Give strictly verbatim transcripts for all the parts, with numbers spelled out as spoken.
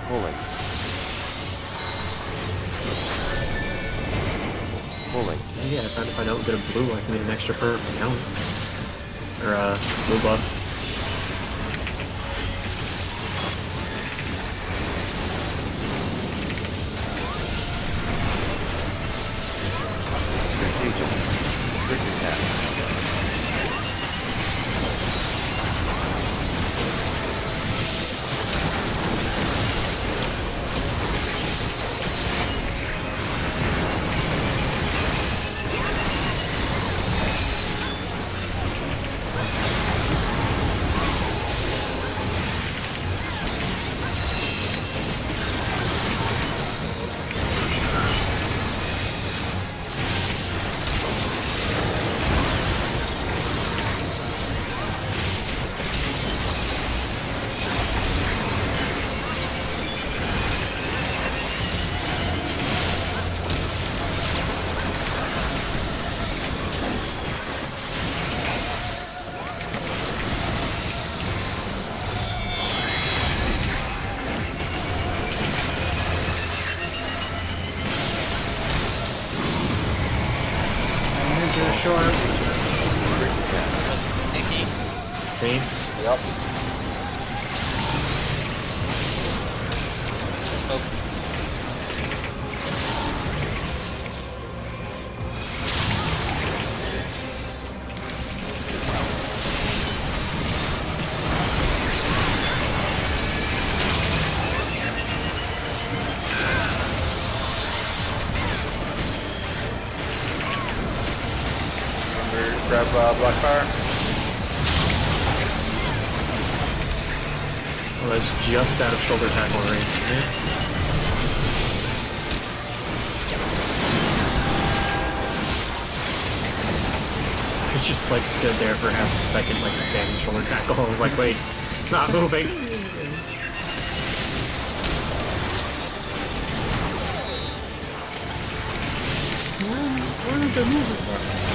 Pulling. Pulling. Yeah, I found if I don't get a blue, I can get an extra perk from balance. Or, uh, blue buff. Quick attack. Sure. Nikki. Me? Yep. Oh. Grab uh, Blackfire. I was just out of shoulder tackle range. I just like stood there for half a second, like spamming shoulder tackle. I was like, wait, not moving. Where did they move?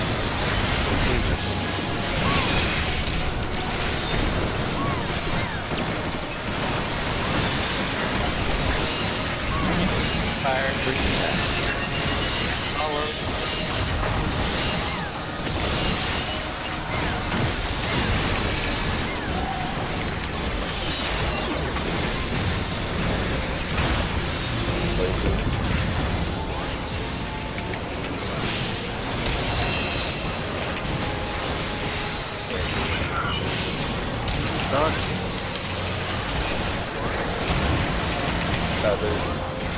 Fire. Follows. Suck. Feathers.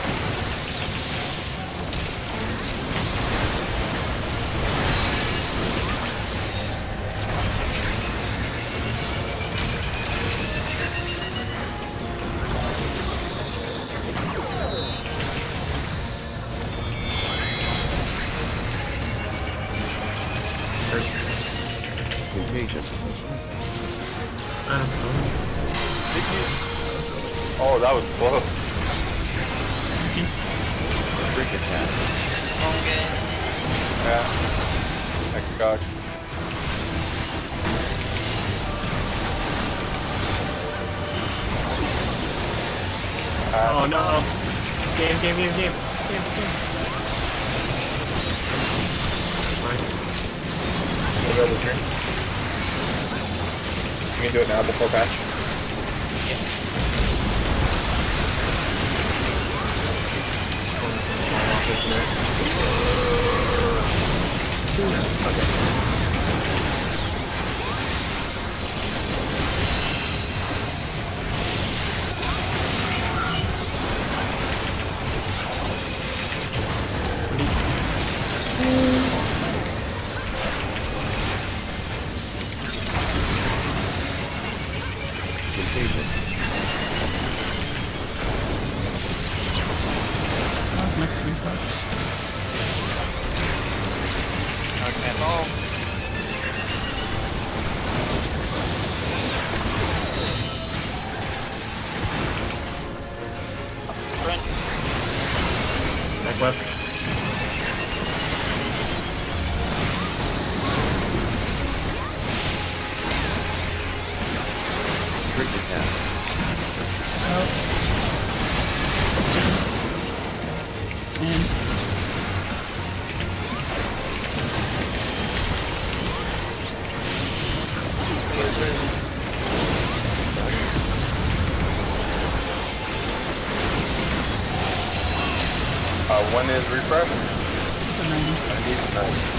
Contagion. I don't know. Oh, that was close. Quick attack. Home game. Yeah. Next cock. Oh no! Game, game, game, game, game, game. Fine. Go over here. You can do it now before patch. Okay. Contagion. That's next week, huh? Dark ball. Sprint. Back left. Quick attack. Oh. One is refresh. It's a ninety. ninety. Nice.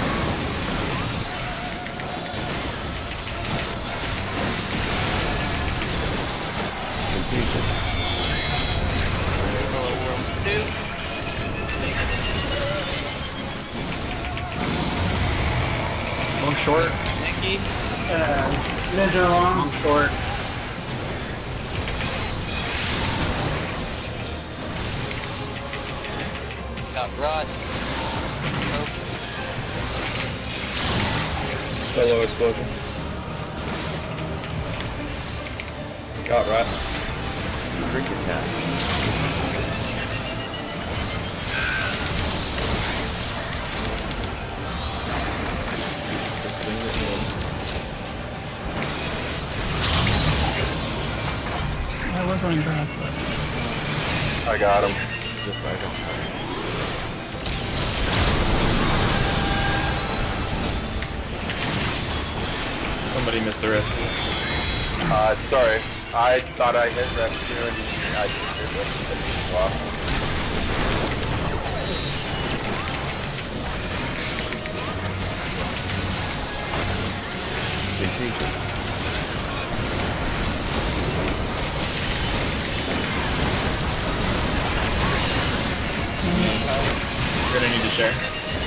Contagion. Hello, world two. Long short. Nicky. Uh, ninja Long long. short. Got Rod. Nope. Solo explosion. Got right. Trick attack. I was running back, but I got him. Just like a Somebody missed the rescue. Uh, sorry. I thought I hit rescue and I just did rescue. Wow. Vacation. You're gonna need to share.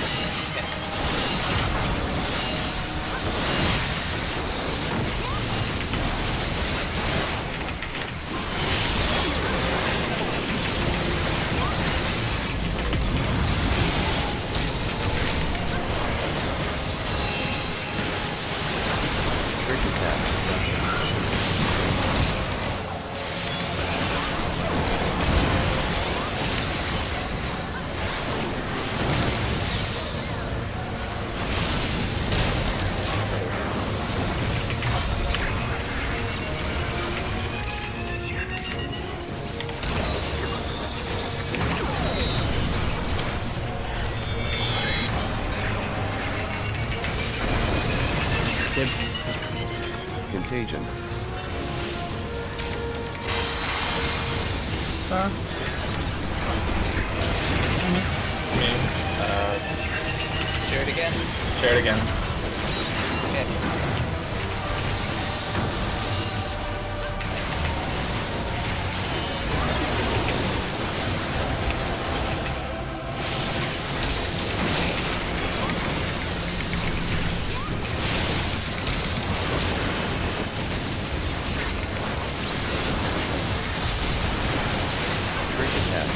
Trick attack. Kids. Contagion. star. Me. Uh, Share it again. share it again. Okay. Trick attack.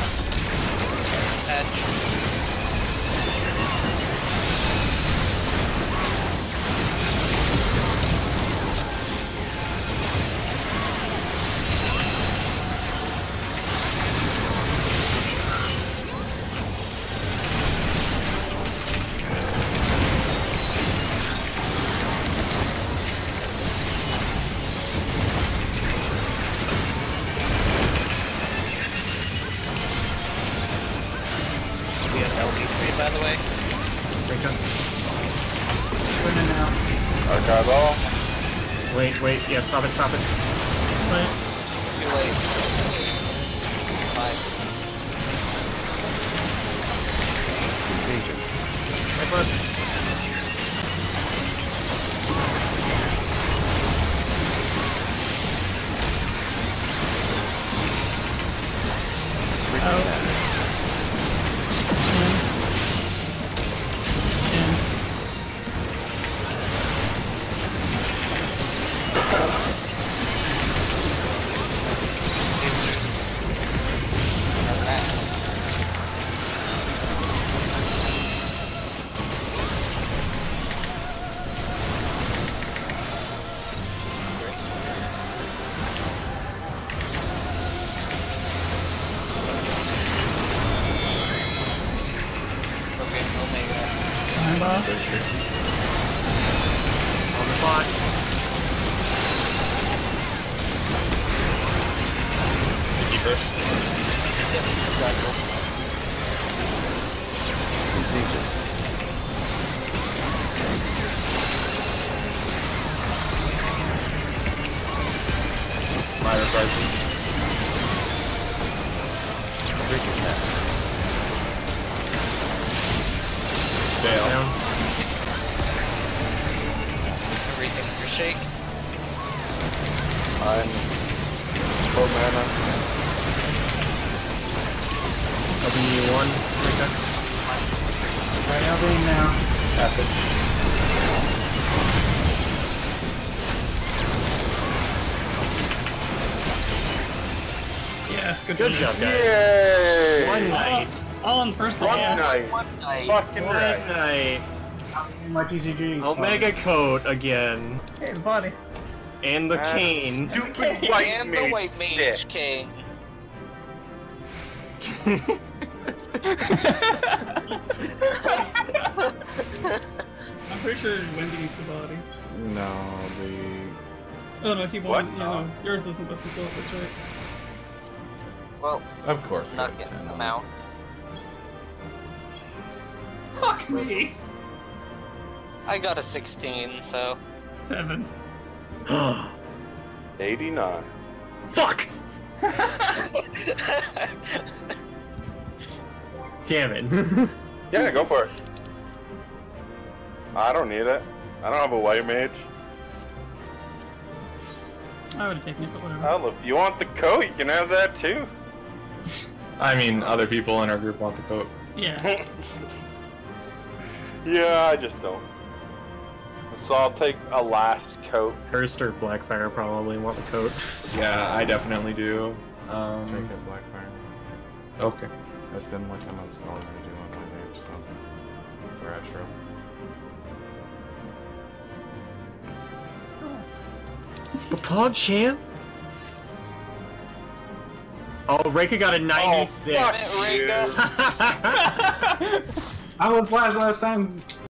Patch. We have L B three, by the way. Break up. In and out. Archive all. Wait, wait. Yeah, stop it, stop it. Wait. Too late. Five. Contagion. Right foot. Trick Out. attack. In. In. Okay, Omega. Time boss. On the clock. Mickey first. Yep, Russell. Contagion. Myra Bryson. Trick attack. Four mana. W one. Alright, Elvine now. Passage. Yeah, good, Good job, guys. Yay! One night. All on first One yeah. night. One night. Fucking One right. night. My T C G. Omega coat again. Hey, the body. And the That's cane. Stupid white And mage the white mage stick. king. I'm pretty sure Wendy needs the body. No, the Oh no, he What? won't. You know, yours isn't supposed to still that's right. Well, of course. I not got getting ten them on out. Fuck me. I got a sixteen, so. Seven. eighty-nine. Fuck! Damn it. Yeah, go for it. I don't need it. I don't have a white mage. I would have taken it, but whatever. Oh, look, you want the coat? You can have that too. I mean, other people in our group want the coat. Yeah. Yeah, I just don't. So I'll take a last coat. Cursed or Blackfire probably want the coat. Yeah, I definitely do. Um, Take it, Blackfire. okay. I spend more time on Scholar than I do on my mage, so. For Astro. Pog champ? Oh, Reika got a ninety-six. Got it, Rega. I was last last time.